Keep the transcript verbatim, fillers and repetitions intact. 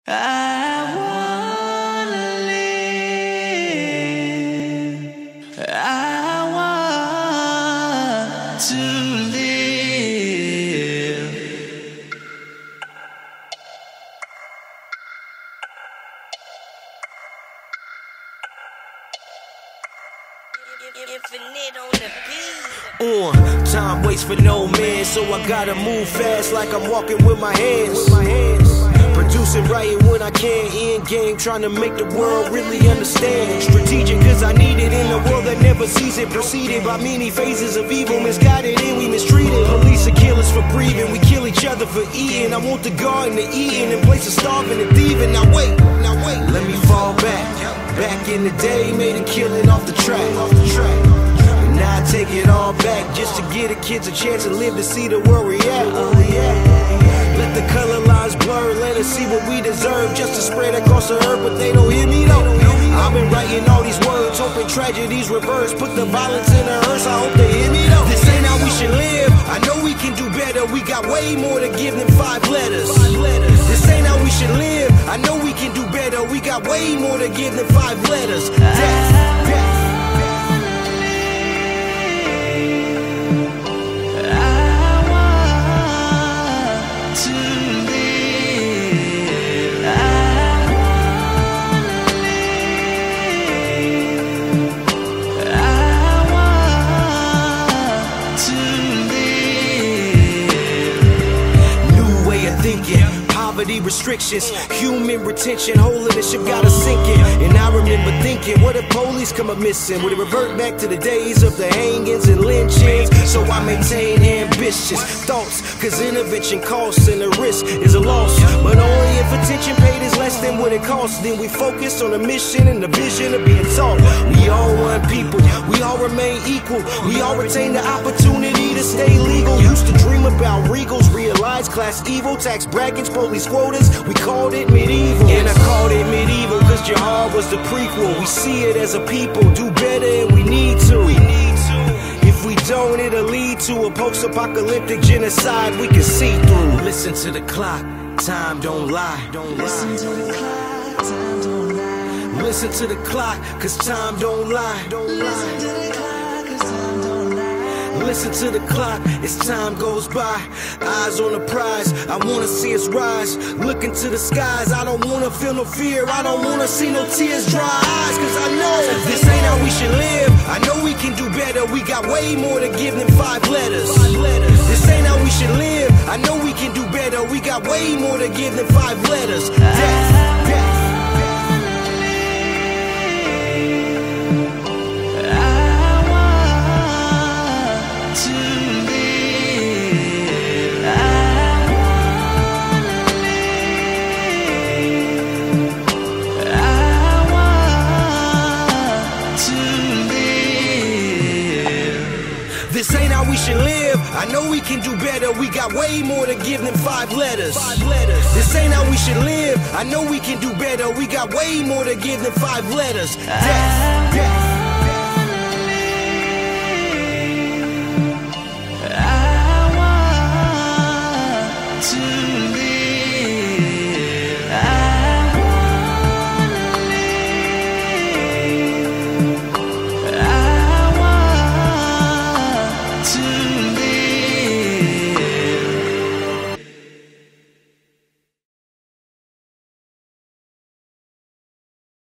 I wanna live. I want to live. Infinite on the beat. Uh, time waits for no man, so I gotta move fast like I'm walking with my hands. With my hands. Producing, writing when I can, end game, trying to make the world really understand. Strategic cause I need it in a world that never sees it. Preceded by many phases of evil, misguided and we mistreated. Police are killers for breathing, we kill each other for eating. I want the garden to eating in place of starving and thieving. Now wait, now wait, let me fall back. Back in the day, made a killing off the track, off the track. And now I take it all back just to give the kids a chance to live to see the world we at. Oh yeah. Let the color lines blur, let us see what we deserve. Just to spread across the earth, but they don't hear me though. I've been writing all these words, hoping tragedies reverse. Put the violence in the hearse, I hope they hear me though. This ain't how we should live, I know we can do better. We got way more to give than five letters. This ain't how we should live, I know we can do better. We got way more to give than five letters. Death, death. Poverty restrictions, human retention, holding the ship got us sinking. And I remember thinking, what if police come up missing? Would it revert back to the days of the hangings and lynchings? So I maintain ambitious thoughts, cause intervention costs and the risk is a loss. But only if attention paid is less than what it costs. Then we focus on the mission and the vision of being taught. We all one people, we all remain equal. We all retain the opportunity to stay legal. Used to dream about regals, realize class evil, tax brackets, police quotas, we called it medieval. And I called it medieval cause jihad was the prequel. We see it as a people, do better and we need to. We need to. If we don't, it'll lead to a post-apocalyptic genocide we can see through. Listen to the clock, time don't lie. Don't Listen lie. to the clock, time don't lie. Listen to the clock, cause time don't lie. Don't lie. Listen to the clock as time goes by. Eyes on the prize, I wanna see us rise. Look into the skies, I don't wanna feel no fear. I don't wanna see no tears dry eyes. Cause I know this ain't how we should live. I know we can do better, we got way more to give than five letters. This ain't how we should live. I know we can do better, we got way more to give than five letters. Death, death. This ain't how we should live. I know we can do better. We got way more to give than five letters. Five letters. This ain't how we should live. I know we can do better. We got way more to give than five letters. Death, death.